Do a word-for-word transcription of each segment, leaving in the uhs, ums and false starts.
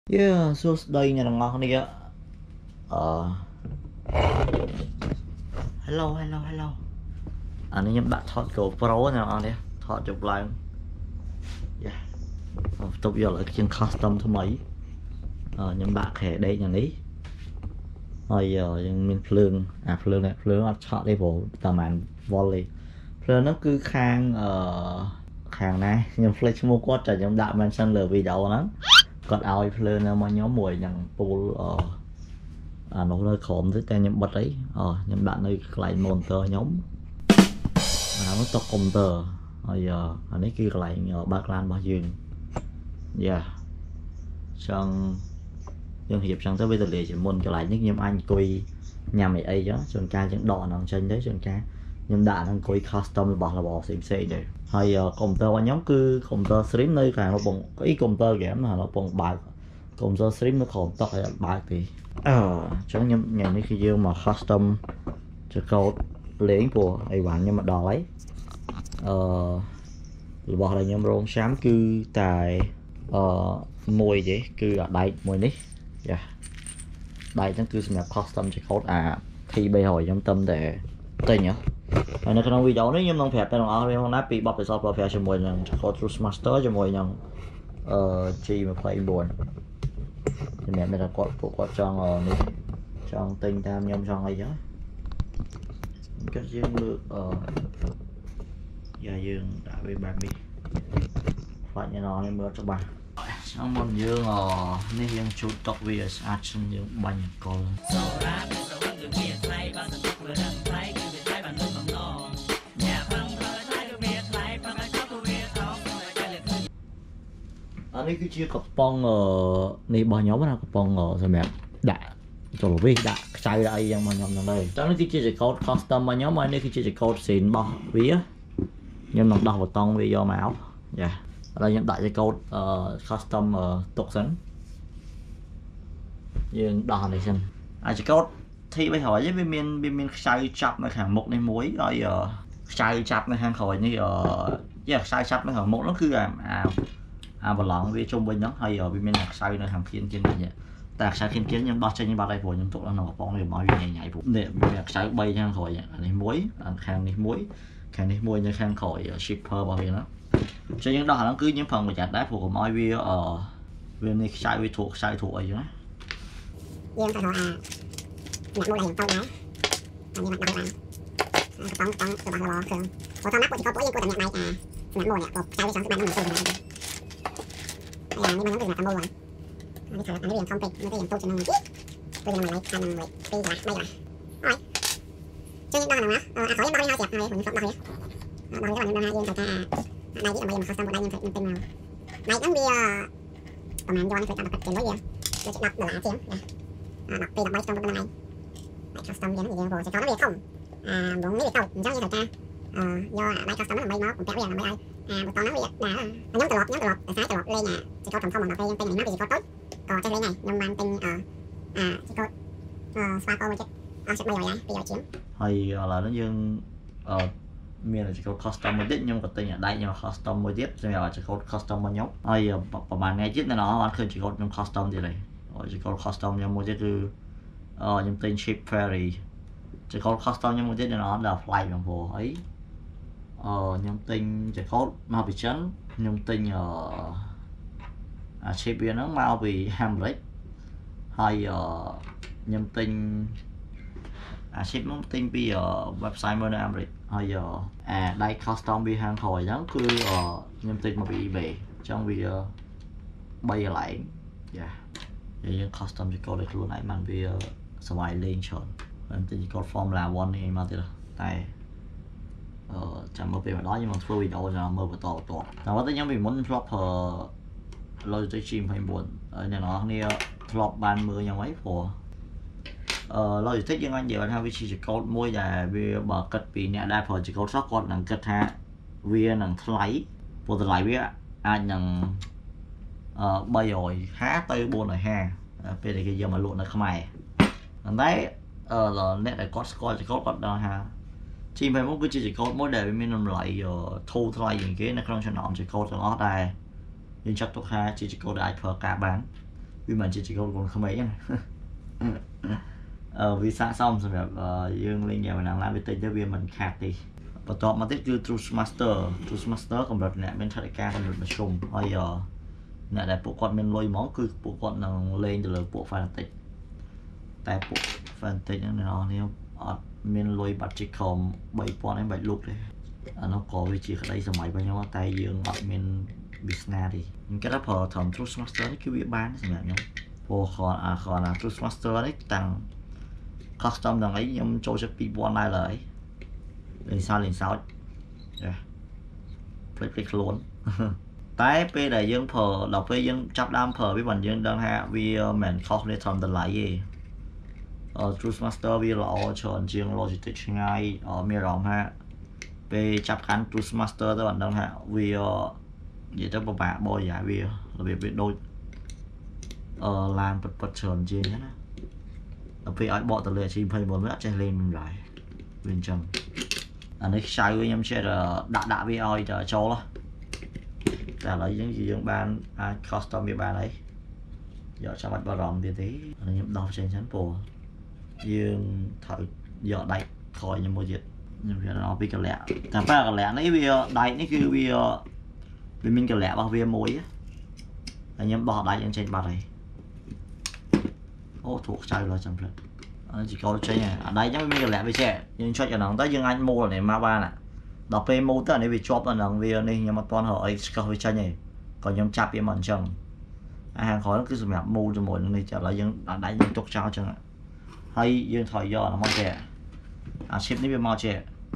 Yeah, so đây nhà ngon đi á. Ờ hello hello hello. Anh ấy nhắm bạn thọt cổ pro nào anh ấy thọt chụp lại. Yeah. Ờ, tục giờ là trên custom thứ mấy. Ờ nhắm bạn khẽ đây nhà ní. Rồi giờ nhưng mình phượng à phượng này phượng ở thọt đây bộ tầm ảnh volley. Phượng nó cứ khang ờ khang này nhưng flex mua quát cho nhắm đạo man sân lờ vì đầu lắm. Còn ao phượng mà nhóm mùi nhằng pool ờ à, nó nơi khổm tới tên nhóm bật ấy ờ nhóm bạn nơi lại monster nhóm à, nó tập counter bây giờ anh ấy kia lại ở background bao nhiêu yeah xong dân hiệp sang tới bây giờ liền chỉ muốn cho lại những nhóm anh coi nhà mày ấy đó trường ca những đỏ nằm trên đấy trường ca nhưng đã đang coi custom bỏ là bỏ xịn xịn này hay uh, counter qua nhóm cứ counter stream nơi càng nó bồng cái counter game là nó bồng bài counter stream nó còn tóc hay bài thì ờ chẳng nhầm ngày nay khi dương mà custom cho câu liền của ai bạn nhưng mà đò lấy ờ bỏ lại nhóm rôn xám cứ tại ờ mùi vậy cứ ở đây mùi ní yeah. Đây chẳng cứ xem custom cho câu à khi bây hồi trong tâm để tên nhá này nó không video nếu như không phép tên nó không nắp bị bọc để sao phép cho mùi nhận cho câu truth master cho mùi nhận ờ chi mà play buồn thì mẹ mình là quạt của quạt tròn ở này tròn tinh tam nhom tròn ấy đó cách dương được ở giờ dương đã bị bà mi phải như nó nên mưa cho bà xong một dương ở nên dương chút tóc vì action dương bánh con anh ấy cứ chia cặp bông ở này bao nhóm là cặp bông ở rồi mẹ đã rồi vì đã chạy đây yang mà nhóm đây trong này chia chỉ code custom mà nhóm này khi chia code xịn bao vía nhưng nó đọc vào tông video máu dạ đây nhận đại cho code uh, custom uh, tục sẵn nhưng đò này xem ai chỉ code thì bây hỏi với bên miền bên miền sai chập nó hàng một này muối rồi uh, sai chập nó hàng khỏi như ở yeah, sai chập nó hàng một nó cứ là à à và lỏng với trung bình nó hay ở bên miền sai nó hàng thiên trên này vậy tại sao thiên kiến nhưng đo trên như ba đây của những tụ nó bóng này mọi nhảy nhảy vụ để mình sai bay hàng khỏi này muối hàng này muối hàng này muối như hàng khỏi shipper bao nhiêu nó cho những đó nó cứ những phần mà chặt đá của mọi video ở bên này sai với thuộc sai thuộc ấy đó dương phải à nhặt mua này tao đá anh như bạn đâu làm tông tông từ bằng lò thường có tao mắc của chỉ có mỗi của tao nhặt này à nhặt mua nhặt một sai với sáu mươi ba năm mươi đây là những bạn giống từ nhặt mua rồi nó thằng anh liền không tịch nó cái tu cho mình tôi làm lại thành người đi là đây là rồi cho những đó nào á à khỏi bao nhiêu hai này mình không bao nhiêu bao nhiêu bao nhiêu hai dương phải ta đây chỉ là bây giờ custom của đây nhưng phải mình tin nào này đóng bia còn mình cho anh phải tập tiền mới gì nó sẽ đọc là lạ chứ à đọc đi đọc mấy trong cái bên này này custom gì nó gì rồi sẽ có nó việc không à muốn nghĩ được đâu giống như thời ta ờ do đây custom nó là mấy máu cũng kéo ra là mấy đây à một con nó việc là nhóm từ lọt nhóm từ lọt tại sao từ lọt lên nhà chỉ có thành không bằng đọc đây tên này nó thì chỉ có tốt còn cái này nhưng mà tên ờ à chỉ có ờ sparkle mới chết ờ sẽ bây giờ bây giờ chiếm hay là nó dương ờ miền là chỉ có custom mới tiếp nhưng mà tên ở đây nhưng mà custom mới tiếp rồi là chỉ có custom mới nhóm hay và bạn nghe chết nó bạn khơi chỉ có trong custom gì này rồi chỉ có custom nhưng mà chứ ờ nhưng tên ship ferry chỉ có custom nhưng mà chết nó là flight bằng vô ấy ờ nhưng tên chỉ có mau bị chấn nhưng tên ở à ship biển nó mau bị hamlet hay ở nhưng tên à ship nó tên bây giờ website mới làm rồi hay giờ à đây custom bị hàng hồi nó cứ ở nhưng tên mà bị về trong video bây giờ lại dạ vậy custom chỉ có được luôn này mang video xoay lên chọn em chỉ có form là one này mà thì tại ờ chẳng mới về mà đó nhưng mà thua video là mơ vào tổ tổ nào có tới nhóm mình muốn flop hờ lôi tới chim hay buồn ở nhà nó này flop ban mưa nhau ấy của ờ lo gì thích nhưng anh giờ anh hay chỉ có môi là vì bờ cất vì nè đa phần chỉ có sót con là cất ha vì là lấy vô từ lại biết anh rằng ờ bây giờ há tới buồn rồi ha bây giờ cái giờ mà luôn là không ai đấy ờ là nét là có score chỉ có con đó ha chim phải muốn cứ chỉ có mỗi đề mình làm lại giờ thu thay những cái nó không cho nó chỉ có cho nó đây nhưng chắc tốt ha chỉ chỉ có đại phở cả bán vì mình chỉ chỉ còn còn không mấy này ờ vì xã xong rồiแบบdương lên nhà mình làm làm việc tới cho viên mình khạc thì và tọt mà tiếpคือ Truth Master Truth Master កម្រិតអ្នកមានថវិកាកម្រិតមធ្យមហើយអ្នកដែលពួកគាត់មានលុយហ្មងគឺពួកគាត់នឹងលេងទៅលើពួក Fnatic តែពួក Fnatic ហ្នឹងអ្នកនរនេះអត់មានលុយបាត់ជាខំបីពាន់ឯងបាច់លុកទេអានោះក៏វាជាក្តីសម័យរបស់ខ្ញុំតែយើងអត់មាន business ទេខ្ញុំគិតថាប្រើត្រឹម Truth Master នេះគឺវាបានសម្រាប់ខ្ញុំព្រោះគាត់អាគាត់អា Truth Master នេះតាំង custom ដល់អីខ្ញុំចូលចិត្តពីរពាន់ដែរឡើយលេងសើចលេងសើចចាភ្លេចភ្លេចខ្លួនតែពេលដែលយើងប្រើដល់ពេលយើងចាប់ដើមប្រើវាបានយើងដឹងថាវាមិនខុសគ្នាធម្មតាឡើយទេអឺ Truth Master វាល្អច្រើនជាង Logitech ឆ្ងាយមានអារម្មណ៍ថាពេលចាប់កាន់ Truth Master ទៅបានដឹងថាវានិយាយទៅពិបាកបរិយាវារបៀបវាដូចអឺឡានពិតពិតច្រើនជាងណាដល់ពេលឲ្យបកទៅលើ G ยี่สิบเก้าវាអត់ចេះលេងមិនដែរវាអញ្ចឹងអានេះខ្ចៅខ្ញុំចេះដាក់ដាក់វាឲ្យទៅចូលតែឥឡូវយើងយើងបានអាច custom វាបានហើយយកចាំបាច់បារម្ភទៀតទេអានេះខ្ញុំដោះចេញចឹងព្រោះយើងត្រូវយកដៃខយខ្ញុំមួយទៀតខ្ញុំវាដល់ពីកលៈតែប៉ាកលៈនេះវាដៃនេះគឺវាវាមានកលៈរបស់វាមួយហើយខ្ញុំដោះដៃយើងចេញបាត់ហើយអូធូខ្ចៅឡើយចាំផ្លិតអឺជីកោចេញអាដៃហ្នឹងវាមានកលៈវាចេះយើងចុចអាហ្នឹងទៅយើងអាចមូលនេះមកបានដល់ពេលមូលទៅអានេះវាជាប់អាហ្នឹងវានេះខ្ញុំអត់ទាន់រកអីស្កោះវាចេញទេក៏ខ្ញុំចាប់វាមកអញ្ចឹងអាខាងក្រោយហ្នឹងគឺសម្រាប់មូលជាមួយនឹងនេះឥឡូវយើងអាដៃយើងទុកចោលអញ្ចឹងហើយយើងត្រូវយកអាមកចេះអា chip នេះវាមកចេះ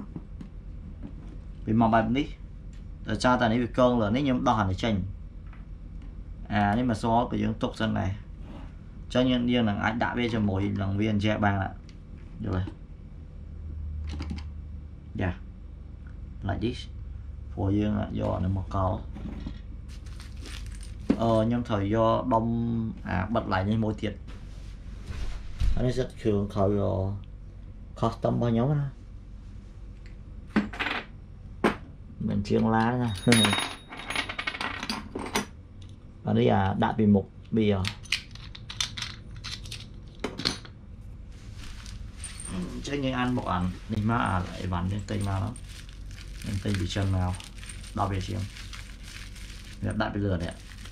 វាមកបែបនេះតែចោលតែនេះវាកងលើនេះខ្ញុំដោះអានេះចេញអានេះមកសល់ក៏យើងទុកសិនដែរចឹងយើងយើងនឹងអាចដាក់វាជាមួយនឹងវាអញ្ចេះបានយល់ទេយ៉ា like this ព្រោះយើងយកអានេះមកកោអឺខ្ញុំត្រូវយកដុំអាបិទឡើងនេះមួយទៀតអានេះសិតគ្រឿងក្រោយ custom របស់ខ្ញុំណាមិនជាងឡាណាអានេះអាដាក់ពីមុខវាចឹងយើងអានមកអាននេះមកអាអីវ៉ាន់នេះទិញមកហ្នឹងខ្ញុំទិញពីចិនមកដល់វាជាងវាដាក់ពីលើនេះ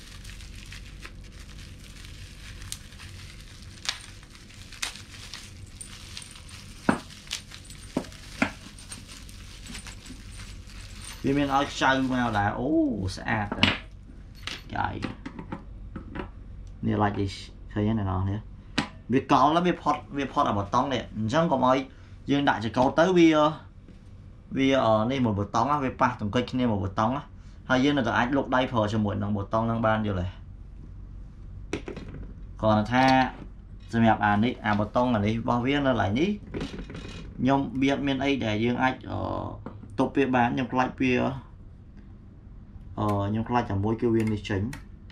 វាមានឲ្យខ្ចៅមកដែរអូស្អាតតែចាយនេះ like this ឃើញទេអ្នកនរនេះវាកលแล้วវាផុតវាផុតអាបតង់នេះអញ្ចឹងកុំឲ្យយើងដាក់ចង្កូតទៅវាវានេះមួយបតង់វាប៉ះទង្គិចគ្នាមួយបតង់ហើយយើងនៅតែអាចលុកដៃប្រើជាមួយនឹងបតង់នឹងបានយល់ទេគាត់ថាសម្រាប់អានេះអាបតង់អានេះរបស់វានៅឡើយនេះខ្ញុំបៀតមានអីដែលយើងអាចទប់វាបានខ្ញុំខ្លាចវាអឺខ្ញុំខ្លាចតែមួយគឺវានេះចេញ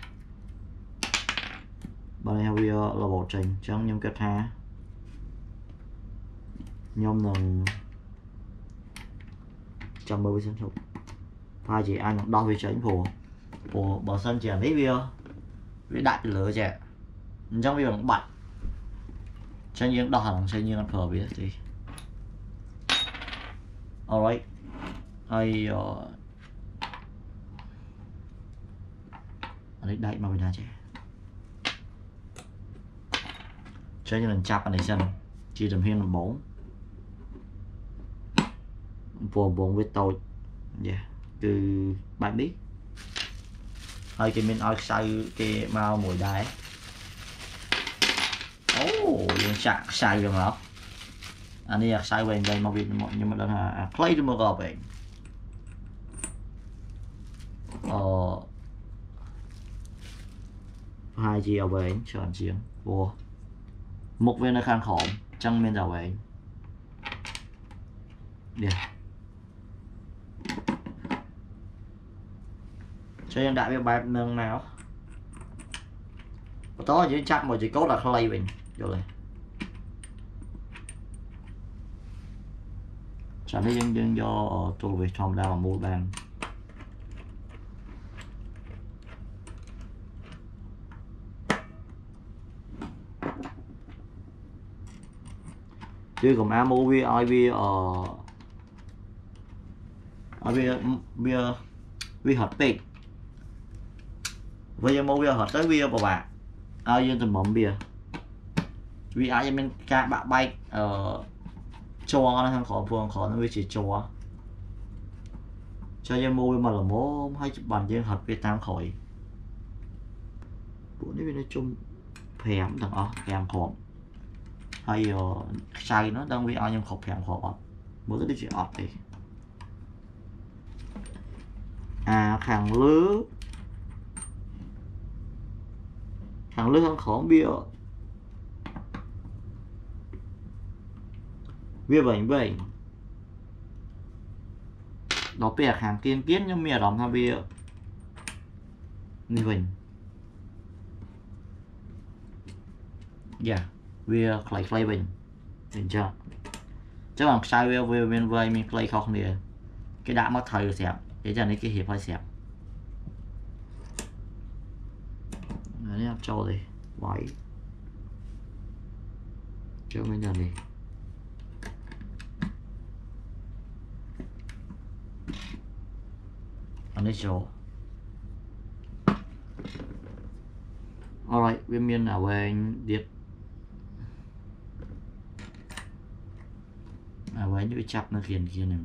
បើនេះវារបបចេញអញ្ចឹងខ្ញុំគិតថាខ្ញុំនឹងចាំមើលវាសិនជប់ថាជាអាចនឹងដោះវាចេញព្រោះព្រោះបើសិនជានេះវាវាដាក់ពីលើចេះអញ្ចឹងវាមិនបាច់អញ្ចឹងយើងដោះអាហ្នឹងចេញយើងអត់ប្រើវាទេ alright ហើយអានេះដាច់មកពីណាចេះចឹងយើងនឹងចាប់អានេះសិនជាជំហានដំបូងព្រោះដំបូងវាតូចយ៉ាគឺបែបនេះហើយគេមានឲ្យខ្សៅគេមកមួយដែរអូយើងចាក់ខ្សៅវាមកអានេះខ្សៅវែងវែងមកវាខ្ញុំមិនដឹងថាខ្លីឬមកក៏វែងអឺហើយជាវែងច្រើនជាងព្រោះមុខវានៅខាងក្រោមអញ្ចឹងមានតែវែងនេះចូលយើងដាក់វាបែបនឹងមកបន្តយើងចាប់មកជាកូនដល់ខ្លីវិញយល់ទេចានេះយើងយើងយកទូលវាធម្មតាមកមូលបាន chứ còn amo vi ai vi ở vi vi vi hot pig bây giờ mua bia hot tới bia của bạn ai dân từ mỏng bia vì ai mình cả bạn bay ở cho nó thằng khó phương khó nó mới chỉ cho cho dân mua mà là mố hay chụp bàn dân hot Việt Nam khỏi bữa nay nói chung phèm thằng ó phèm khó hay say nó đang vì ai nhưng khổ phèm khó mới đi chuyện ọt thì à khẳng lứa khẳng lứa thằng khó bia bia bệnh bệnh nó bè hàng kiên kiến nhưng mẹ đóng tham bia như vậy dạ bia clay clay bình bình chưa chứ bằng sai bia bia bên vây mình clay không thì cái đã mất thời xẹp để cho nên cái hiệp hơi xẹp này em cho đi vậy cho mình giờ đi anh ấy cho alright viên miên nào về anh điệp à với những cái chắp nó khiến kia này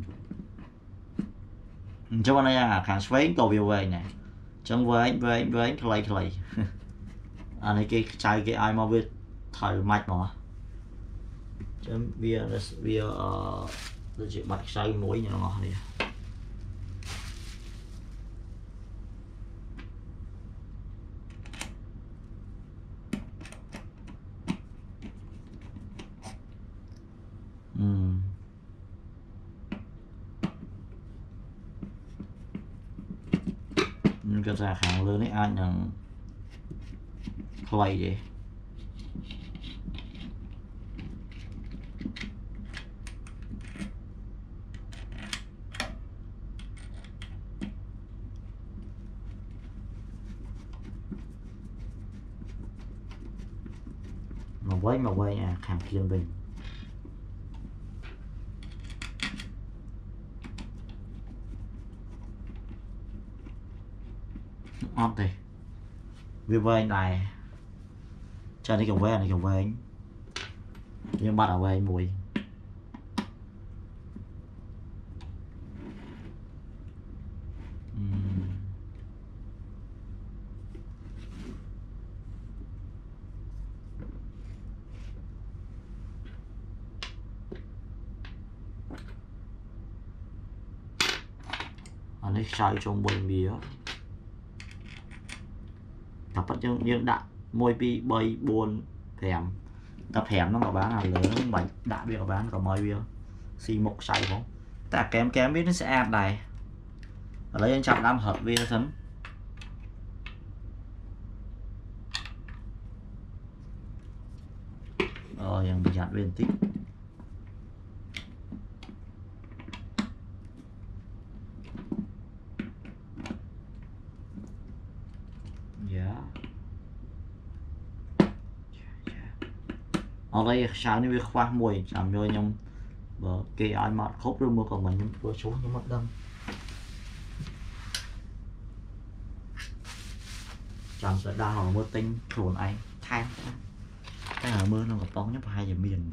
cho anh à kháng xoáy cầu về về này trong với với với clay clay anh ấy cái trái cái ai mà biết thời mạch mà chấm bia bia tôi chỉ bắt say muối như nó ngọt đi ừm nhưng cái ra hàng lớn ấy anh rằng clay vậy mà quay mà quay à hàng kiên bình ốp đi vì về này cho nên kiểu về này kiểu về anh nhưng bắt ở về mùi uhm. anh ấy sai trong bình bia tập bắt những những đạn môi pi bay buồn thèm tập thèm nó mà bán là lớn bảy đã biết bán còn môi bia xì một say không ta kém kém biết nó sẽ ăn này ở đây anh chọn năm hợp viên sấn rồi yang bị chặt viên tích ở đây sao nó việc khoa mùi làm cho nhung và kỳ ai mà khóc rồi mua còn mình nhung vừa xuống như mất đâm chẳng sẽ đa họ mưa tinh thồn anh tham cái là mưa nó gặp bóng nhấp hai giờ miền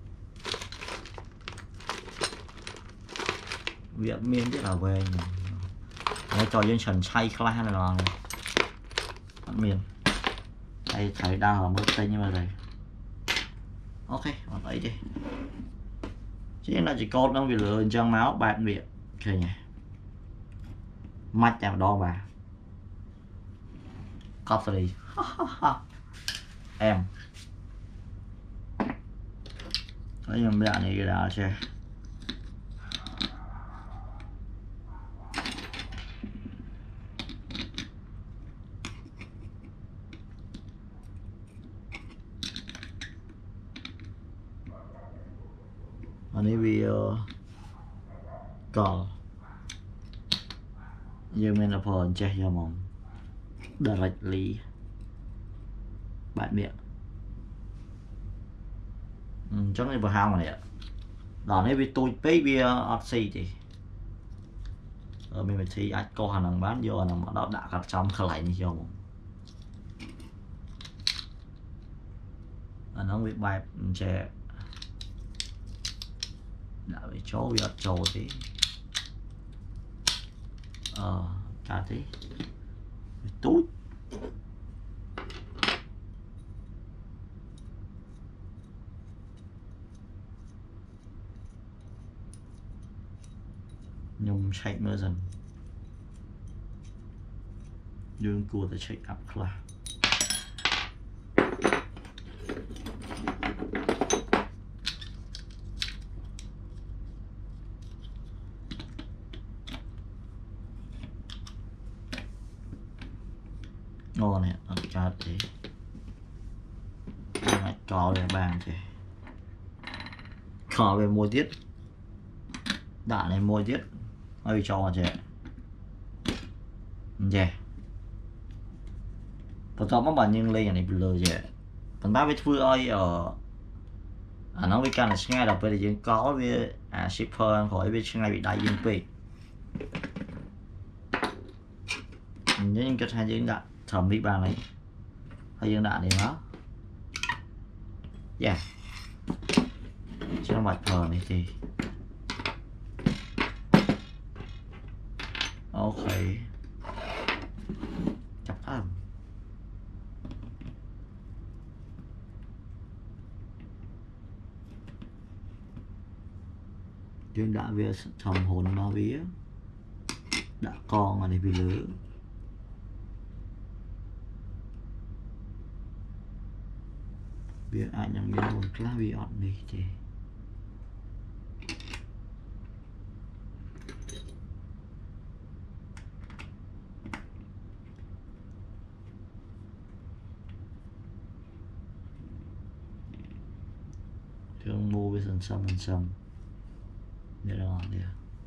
viện miền rất là về nó trò dân sần say khai này là miền đây thấy đang ở mưa tinh như vậy này ok còn ấy đi chứ là chỉ con đang bị lừa chân máu bạn miệng ok nhỉ mắt chạm đo bà coffee em thấy nhầm bạn này cái đó chưa anh ấy bị uh, cỏ nhưng mình là phần che cho mong directly bạn miệng ừ, chắc là vào hao này ạ đòn này bị tôi bấy bia oxy thì ở mình thì ai có hàng bán vô là nó đã cả trong khởi lại như vô nó bị bài trẻ đã bị chó bị trâu thì ờ cả thế túi nhung chạy mưa dần dương cua tới chạy áp là ngon nè ăn chát thế lại có về bàn thì có về mua tiết đã này mua tiết hơi cho trẻ trẻ và cho các bạn nhưng lên này lừa trẻ còn ba với vui ơi ở à nó với càng là ngay đầu bây giờ có với à shipper khỏi với ngay bị đại dương bị những cái hai dương đã thẩm mỹ bàn này hai dương đã này nó yeah cho nó mặt phờ này thì ok chập âm dương đã về thầm hồn nó vía đã con mà này bị lứa việc anh nhận biết một lá bị ọt đi thì thường mua với sân sâm sân sâm để đó đi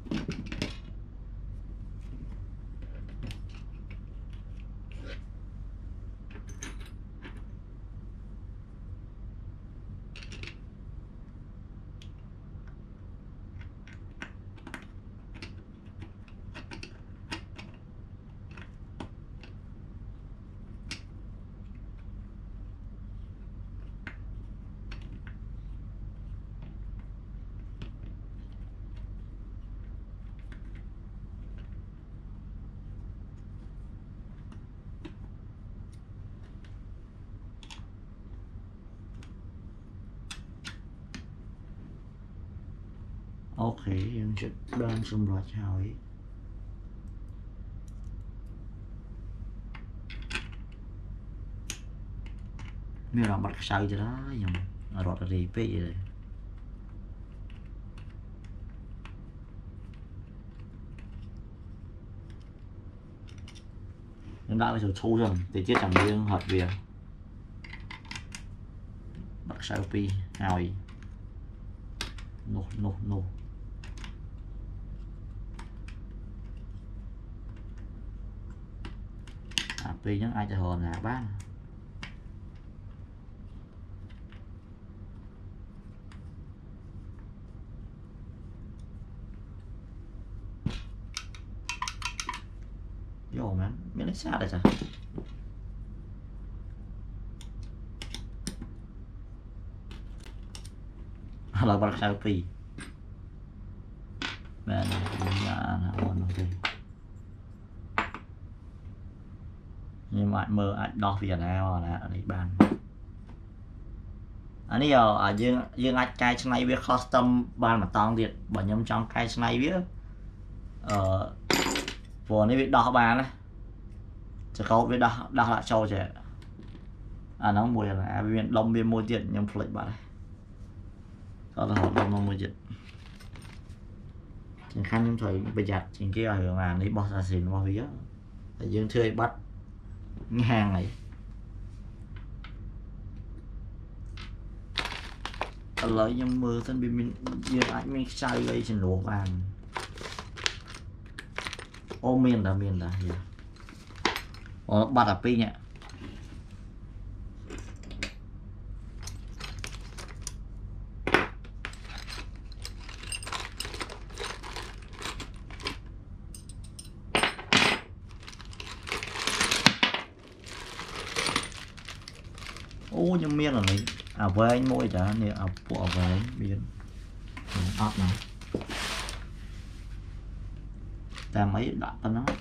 ok em sẽ đang xung ra chào ấy mình làm bắt sai cho đó nhầm rót ra đi bây giờ em đã bây giờ thu rồi để chết chẳng riêng hợp việc bắt sai pi nào ấy no no no à pi nhắn ai cho hồn là bán vô mà biết lấy xa rồi sao là bắt sao pi bên nhà hồn ok nhưng mà mơ anh đo phía nào là ở đây bàn anh ấy giờ ở dương dương anh cái này biết custom bàn mà tòng điện bởi nhầm trong cái này biết ở vừa này biết đo bàn nàyจะเขาไปด่าด่าละโชว์เจ้อ่าน้องมวยอะไรอ่ะเป็นลมเป็นมวยเจ็ดยังผลิตบ้างก็เราหอมลมมวยเจ็ดถึงขั้นยังถอยประหยัดจริงที่เราเหมาในบอสซาสินบอสเยอะแต่ยังเชื่อบัตรงานไหนเลยยังมือท่านบินยังไอ้ไม่ใช่เลยฉันหลวงบ้านโอเมียนดาเมียนดาเยอะỒ, bắt ở pin nhỉ. ô nhưng miên là này à với anh môi đã nè à của với anh miên áp này ta mấy đặt ta nó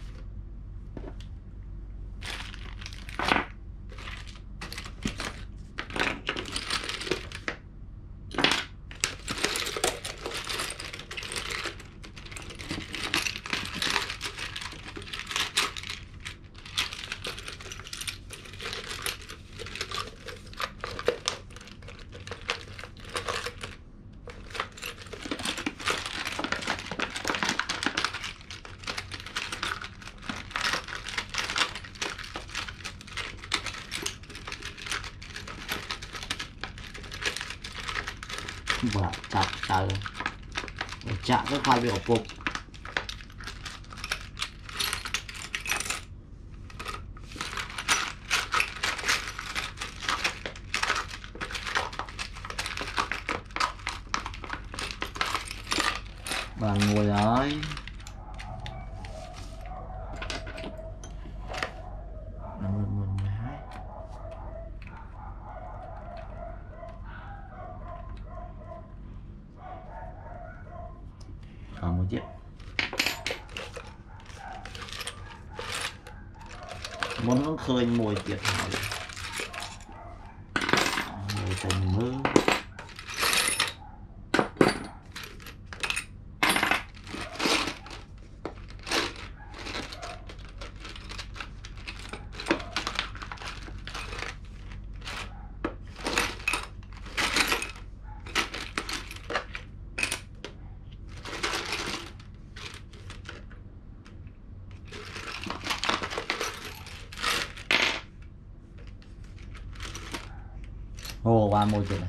và chặt trời chặt cái khoai bị ổ phục và ngồi đấy còn một chiếc muốn nó khơi mùi tiệt hỏi mùi tình mơ ô qua môi trường này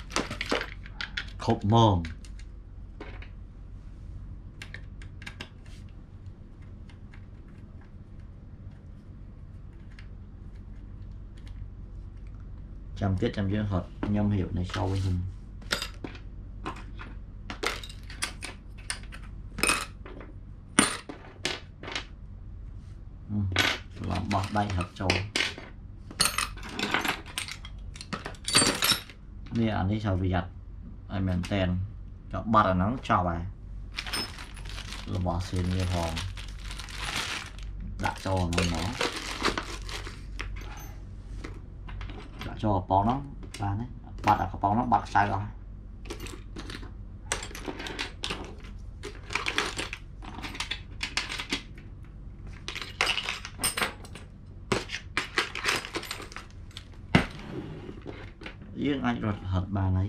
khúc mồm trăm tiết trăm diễn thuật nhâm hiệu này sau với hình ừ, làm bọt đây hợp trâu nè anh đi sao bị giặt anh mình tên cho bắt là nó cho bài là bỏ xin như hòn đã cho nó nó đã cho bó nó ba đấy bắt là có bó nó bắt sai rồi riêng anh rồi hợp bà này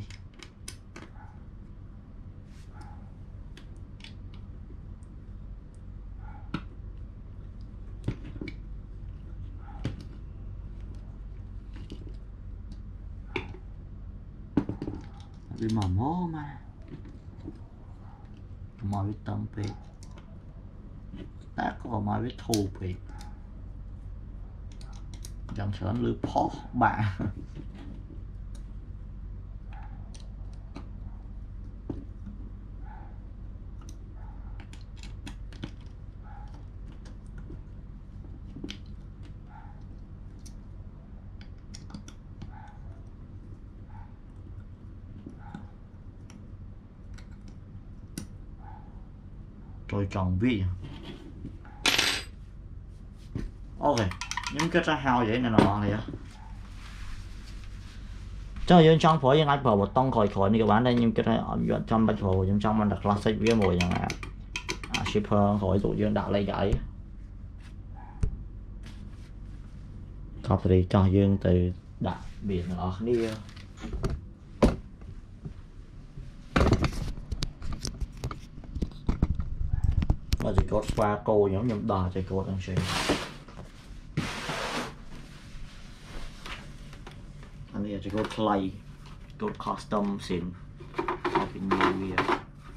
đi mà mố mà mà biết tâm về ta có mà biết thù về chẳng sớm lư phó bà rồi tròn vị ok nhưng cái ra hao vậy này nó này á cho dương trong phổi dương anh vào một tông khỏi khỏi như các bạn đây nhưng cái này ở trong bạch hồ dương trong mình đặt classic với mùi chẳng hạn à, shipper khỏi tụ dương đạo lấy gãy copy cho dương từ đặt biển ở đi và chỉ có xoa cô nhóm nhóm đò chỉ có đang chơi anh ấy chỉ có play có custom xin happy new year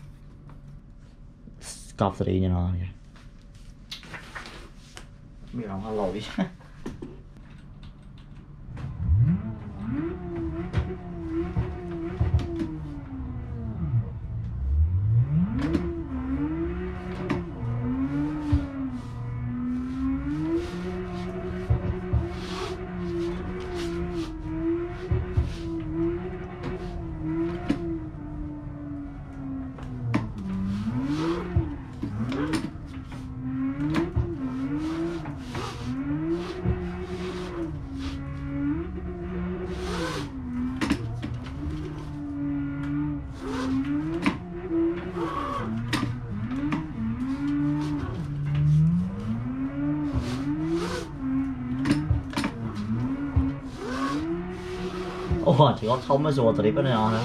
copy như nào vậy mình làm hello đi Ồ, chỉ có thông mới rùa từ đi bên này nữa.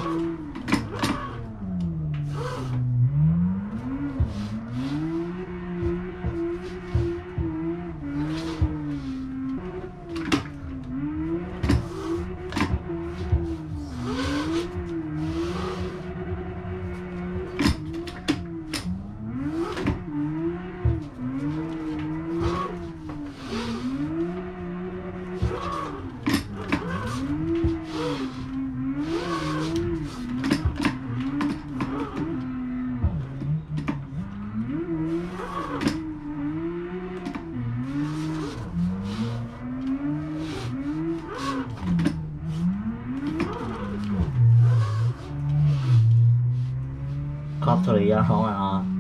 Copteria không à.